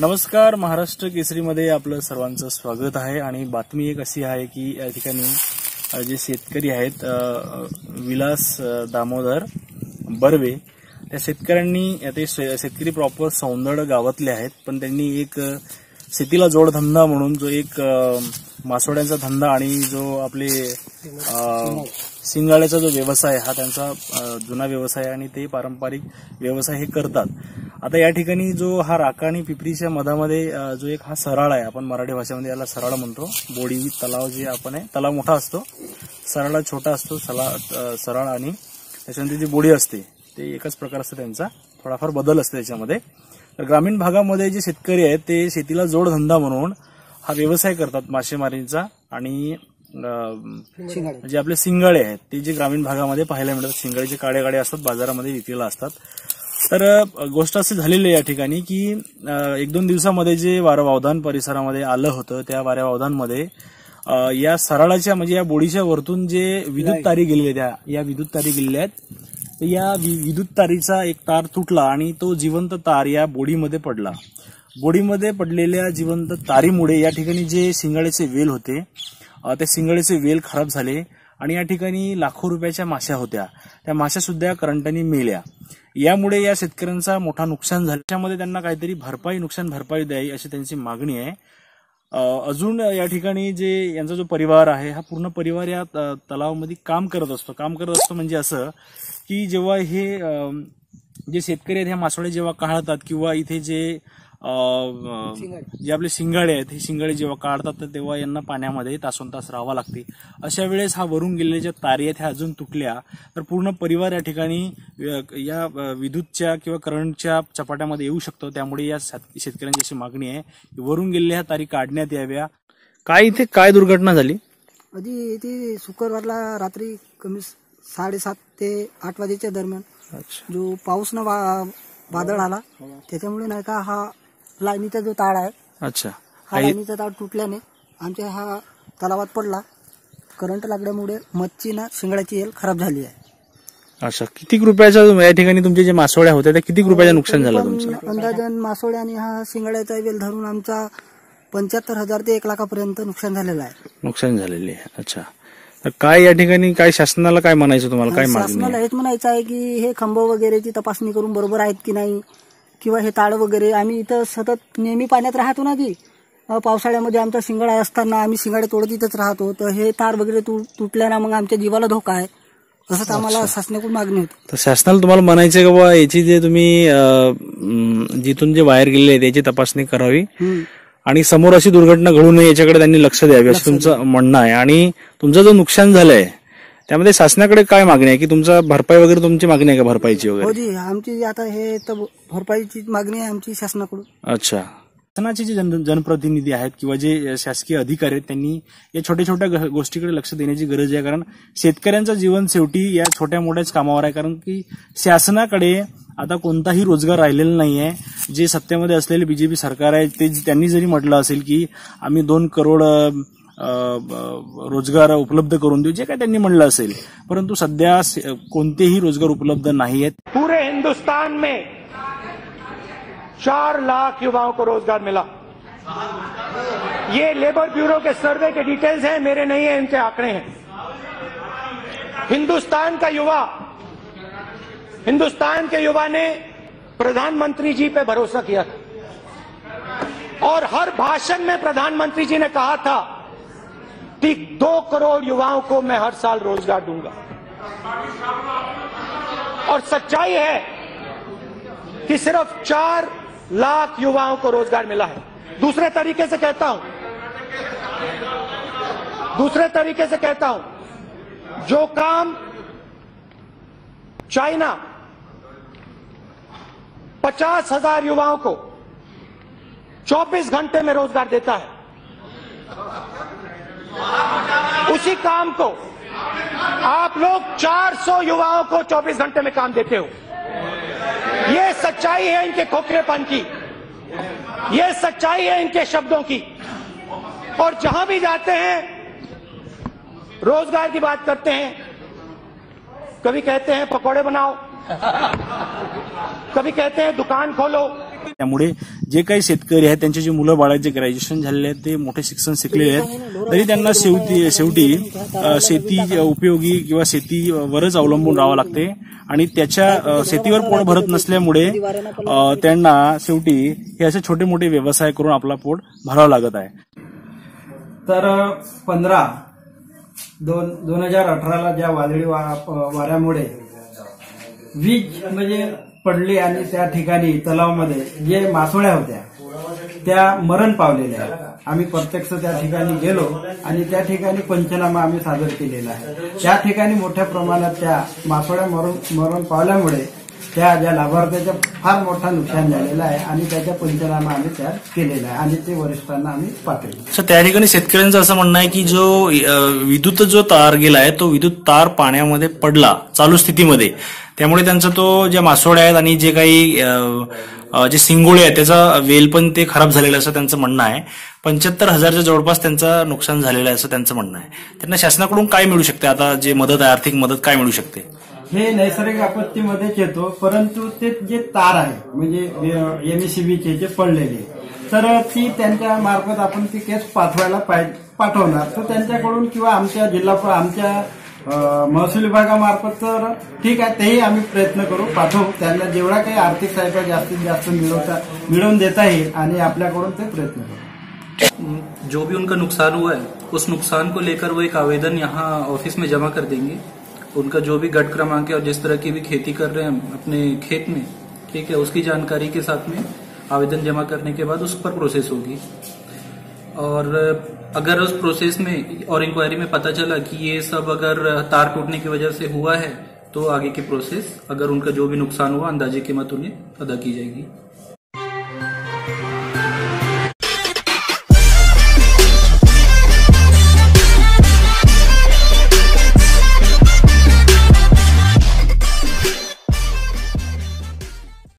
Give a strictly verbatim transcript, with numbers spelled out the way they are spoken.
नमस्कार, महाराष्ट्र केसरीमध्ये आपलं सर्वांचं स्वागत आहे। आणि बातमी एक अशी आहे की या ठिकाणी जे शेतकरी आहेत विलास दामोदर बर्वे, त्या शेतकऱ्यांनी ते शेतकरी प्रॉपर सौंदड गावातले आहेत, पण त्यांनी एक शेतीला जोडधंदा म्हणून जो एक मासोड्यांचा धंदा आणि जो आपले सिंगाळ्याचा जो व्यवसाय हा त्यांचा जुना व्यवसाय आणि ते पारंपरिक व्यवसाय हे करतात। आता या ठिकाणी जो हा राका आणि पिपरीच्या मधामध्ये जो एक हा सराळ आहे, आपण मराठी भाषेमध्ये याला सराळ म्हणतो। बोडी तलाव जे आपण आहे, तलाव मोठा असतो, सराळा छोटा असतो। सराळ आणि त्याच्यानंतर जी बोडी असते ते एकच प्रकार असतो, त्यांचा थोडाफार बदल असतो त्याच्यामध्ये। तर ग्रामीण भागामध्ये जे शेतकरी आहेत ते शेतीला जोडधंदा म्हणून हा व्यवसाय करतात मासेमारीचा, आणि जे आपले सिंगाळे आहेत ते जे ग्रामीण भागामध्ये पाहायला मिळतात, सिंगाळेचे काळे काळे असतात, बाजारामध्ये विक्रीला असतात। तर गोष्ट अशी झालेली आहे या ठिकाणी की एक दोन दिवसामध्ये जे वारवावधान परिसरामध्ये आलं होतं, त्या वारवावधानमध्ये या सराळाच्या म्हणजे या बोडीच्या वरतून जे विद्युत तारी गेलेल्या त्या या विद्युत तारी गेलेल्या आहेत, या विद्युत तारीचा एक तार तुटला आणि तो जिवंत तार या बोडीमध्ये पडला। बोडीमध्ये पडलेल्या जिवंत तारीमुळे या ठिकाणी जे सिंगाळेचे वेल होते त्या सिंगाळेचे वेल खराब झाले आणि या ठिकाणी लाखो रुपयाच्या माश्या होत्या, त्या माश्या सुद्धा करंटाने मेल्या। यामुळे या शेतकऱ्यांचा मोठा नुकसान झालं, त्यामध्ये त्यांना काहीतरी भरपाई नुकसान भरपाई द्यावी अशी त्यांची मागणी आहे। अजून या ठिकाणी जे यांचा जो परिवार आहे हा पूर्ण परिवार या तलावामध्ये काम करत असतो काम करत असतो म्हणजे असं की जेव्हा हे जे शेतकरी आहेत ह्या मासोळे जेव्हा काढतात किंवा इथे जे जे आपले सिंगाळे आहेत हे सिंगाळे जेव्हा काढतात तर तेव्हा यांना पाण्यामध्ये तासोन तास राहावं लागते। अशा वेळेस हा वरून गेलेल्या ज्या तारी आहेत ह्या अजून तुटल्या तर पूर्ण परिवार या ठिकाणी या विद्युतच्या किंवा करंटच्या चपाट्यामध्ये येऊ शकतो। त्यामुळे या शेतकऱ्यांची अशी मागणी आहे की वरून गेलेल्या ह्या तारी काढण्यात याव्या। काय इथे काय दुर्घटना झाली? आधी ती शुक्रवारला रात्री कमी साडेसात ते आठ वाजेच्या दरम्यान जो पाऊस न वादळ आला त्याच्यामुळे नाही का हा लाईनीचा जो तार आहे, अच्छा हा लाईनीचा तार तुटल्याने आमच्या हा तलावात पडला। करंट लागल्यामुळे मच्छी ना शिंगड्याची येल खराब झाली आहे। अच्छा, किती रुपयाचा या ठिकाणी तुमचे जे मासोळ्या होत्या त्या किती रुपयाचं नुकसान झालं तुमचं? अंदाजन मासोळ्या आणि हा शिंगड्याचा वेल धरून आमचा पंच्याहत्तर हजार ते एक लाखापर्यंत नुकसान झालेलं आहे। नुकसान झालेले आहे। अच्छा, तर काय या ठिकाणी काय शासनाला काय म्हणायचं तुम्हाला? काय मागणी? शासनाला हेच म्हणायचं आहे की हे खंब वगैरेची तपासणी करून बरोबर आहेत की नाही, किंवा हे ताळ वगैरे आम्ही इथं सतत नेहमी पाण्यात राहतो ना की पावसाळ्यामध्ये आमचा शिंगाडा असताना आम्ही शिंगाडे तोडत इथंच राहतो, तर हे तार वगैरे तुटल्याना मग आमच्या जीवाला धोका आहे असं आम्हाला शासनाकडून मागणी होती। तर शासनाला तुम्हाला म्हणायचं की बाबा याची जे तुम्ही जिथून जे वायर गेलेले आहे त्याची तपासणी करावी आणि समोर अशी दुर्घटना घडू नये याच्याकडे त्यांनी लक्ष द्यावे असं तुमचं म्हणणं आहे। आणि तुमचं जो नुकसान झालंय त्यामध्ये शासनाकडे काय मागणी आहे की तुमचा भरपाई वगैरे तुमची मागणी आहे का, भरपाईची वगैरे? हो जी, आमची आता हे तर भरपाईची मागणी आहे आमची शासनाकडून। अच्छा, शासनाचे जे जन जनप्रतिनिधी आहेत किंवा जे शासकीय अधिकारी आहेत त्यांनी या छोट्या छोट्या गोष्टीकडे लक्ष देण्याची गरज आहे, कारण शेतकऱ्यांचं जीवन शेवटी या छोट्या मोठ्याच कामावर आहे। कारण की शासनाकडे आता कोणताही रोजगार राहिलेला नाहीये। जे सत्तेमध्ये असलेले बीजेपी सरकार आहे ते त्यांनी जरी म्हटलं असेल की आम्ही दोन करोड रोजगार उपलब्ध करून देऊ, जे काय त्यांनी म्हणलं असेल, परंतु सध्या कोणतेही रोजगार उपलब्ध नाही आहेत। पूरे हिंदुस्तान में चार लाख युवाओं को रोजगार मिला। ये लेबर ब्यूरो के सर्वे के डिटेल्स हैं, मेरे नहीं है, इनके आंकड़े हैं। हिंदुस्तान का युवा हिंदुस्तान के युवा ने प्रधानमंत्री जी पे भरोसा किया था और हर भाषण में प्रधानमंत्री जी ने कहा था कि दो करोड़ युवाओं को मैं हर साल रोजगार दूंगा। और सच्चाई है कि सिर्फ चार लाख युवाओं को रोजगार मिला है। दूसरे तरीके से कहता हूं दूसरे तरीके से कहता हूं जो काम चाइना पचास हजार युवाओं को चौबीस घंटे में रोजगार देता है, उसी काम को आप लोग चार सौ युवाओं को चौबीस घंटे में काम देते हो। ये सच्चाई है इनके खोखलेपन की, ये सच्चाई है इनके शब्दों की। और जहां भी जाते हैं रोजगार की बात करते हैं, कभी कहते हैं पकौड़े बनाओ, कभी कहते हैं दुकान खोलो, त्यामुळे जे काही शेतकरी आहेत त्यांचे जे मुलं बाळ आहेत, जे ग्रॅज्युएशन झालेले आहेत, ते मोठे शिक्षण शिकलेले आहेत, तरी त्यांना शेवटी शेवटी शेती उपयोगी किंवा शेतीवरच अवलंबून राहावं लागते आणि त्याच्या शेतीवर पोट भरत नसल्यामुळे त्यांना शेवटी हे असे छोटे मोठे व्यवसाय करून आपला पोट भरावं लागत आहे. तर पंधरा दोन दोन हजार अठराला ज्या वादळी वाऱ्यामुळे वीज म्हणजे पडली आणि त्या ठिकाणी तलावामध्ये जे मासोळ्या होत्या त्या मरण पावलेल्या आहेत. आम्ही प्रत्यक्ष त्या ठिकाणी गेलो आणि त्या ठिकाणी पंचनामा आम्ही सादर केलेला आहे. त्या ठिकाणी मोठ्या प्रमाणात त्या मासोळ्या मरण मरण पावल्यामुळे त्या ज्या लाभार्थ्याचं फार मोठा नुकसान झालेलं आहे आणि त्याचा पंचनामा आम्ही तयार केलेला आहे आणि ते वरिष्ठांना आम्ही पाठवले. त्या ठिकाणी शेतकऱ्यांचं असं म्हणणं आहे की जो विद्युत जो तार गेलाय तो विद्युत तार पाण्यामध्ये पडला चालू स्थितीमध्ये, त्यामुळे त्यांचा तो ज्या मासोळ्या आहेत आणि जे काही जे सिंगोळे आहेत त्याचा वेल पण ते खराब झालेला असं त्यांचं म्हणणं आहे. पंच्याहत्तर हजारच्या जवळपास त्यांचं नुकसान झालेलं आहे असं त्यांचं म्हणणं आहे. त्यांना शासनाकडून काय मिळू शकते, आता जे मदत आहे आर्थिक मदत काय मिळू शकते? हे नैसर्गिक आपत्तीमध्येच येतो, परंतु ते जे तार आहे म्हणजे एमएससीबीचे जे पडलेले, तर ती त्यांच्या मार्फत आपण ती केस पाठवायला पाठवणार तर त्यांच्याकडून किंवा आमच्या जिल्हा आमच्या महसूल विभागामार्फत तर ठीक आहे, तेही आम्ही प्रयत्न करू, पाठवू. त्यांना जेवढा काही आर्थिक सहायता जास्तीत जास्त मिळवता मिळवून देता येईल आणि आपल्याकडून ते प्रयत्न करू. जो भी उनका नुकसान हुआ है उस नुकसान को लेकर वो एक आवेदन यहाँ ऑफिस में जमा कर देंगे. उनका जो भी गट क्रमांक है और जिस तरह की भी खेती कर रहे हैं अपने खेत में, ठीक है, उसकी जानकारी के साथ में आवेदन जमा करने के बाद उस पर प्रोसेस होगी. और अगर उस प्रोसेस में और इंक्वायरी में पता चला कि ये सब अगर तार टूटने की वजह से हुआ है तो आगे की प्रोसेस, अगर उनका जो भी नुकसान हुआ अंदाजे कीमत उन्हें अदा की जाएगी.